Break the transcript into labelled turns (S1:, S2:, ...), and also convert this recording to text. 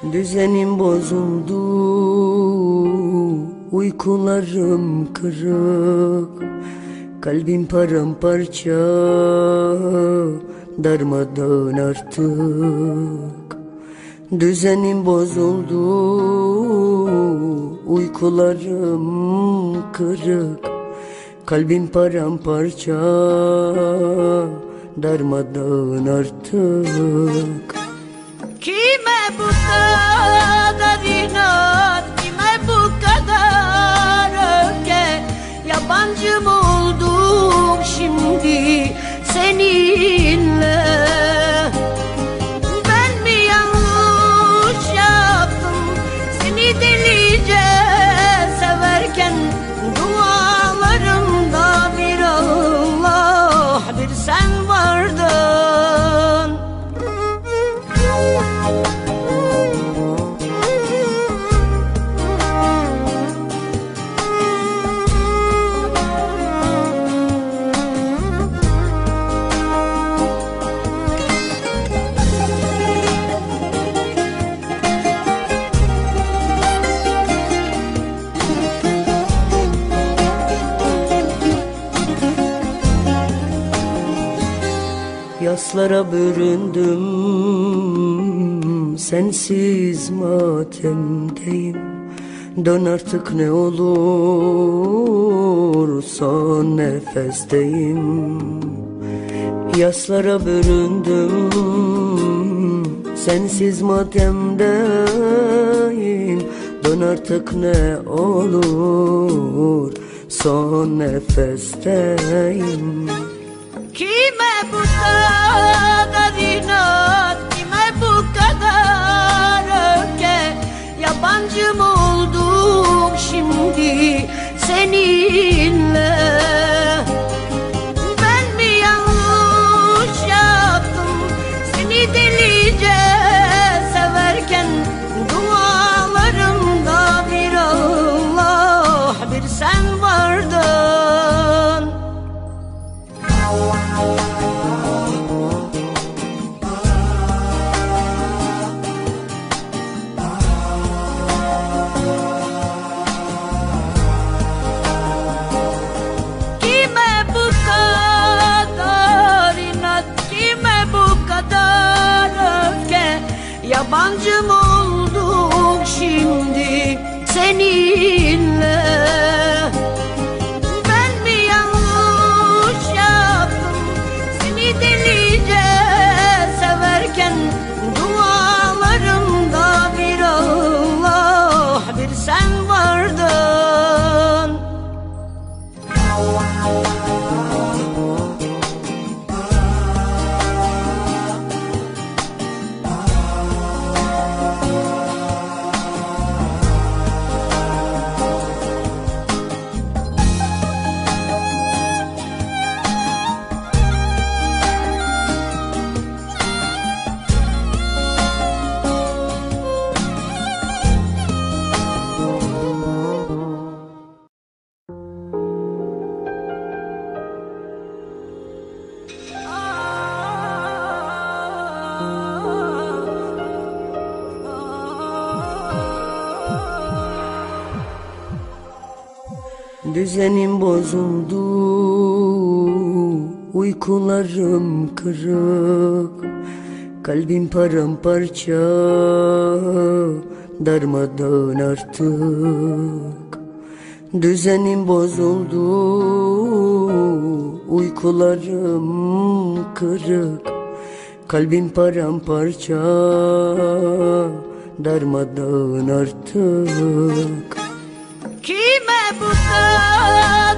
S1: Düzenim bozuldu, uykularım kırık, kalbim paramparça, darmadağın artık. Düzenim bozuldu, uykularım kırık, kalbim paramparça, darmadağın artık.
S2: Kime bu kadar inat, kime bu kadar öfke? Yabancı mı oldum şimdi seninle? Ben mi yanlış yaptım seni delice severken? Dualarımda bir Allah, bir sen vardın.
S1: Yaslara büründüm, sensiz matemdeyim. Dön artık ne olur, son nefesteyim. Yaslara büründüm, sensiz matemdeyim. Dön artık ne olur, son nefesteyim.
S2: Kime bu kadar inat, kime bu kadar öfke? Yabancı mı oldum şimdi seninle? Ben mi yanlış yaptım seni delice severken? Dualarımda bir Allah, bir sen vardın. Kime bu kadar inat, kime bu kadar öfke? Yabancı mı olduk şimdi seninle? Ben mi yanlış yaptım seni delice severken? Dualarımda bir Allah, bir sen vardın.
S1: Düzenim bozuldu, uykularım kırık, kalbim paramparça, darmadağın artık. Düzenim bozuldu, uykularım kırık, kalbim paramparça, darmadağın artık.
S2: Kime bu kadar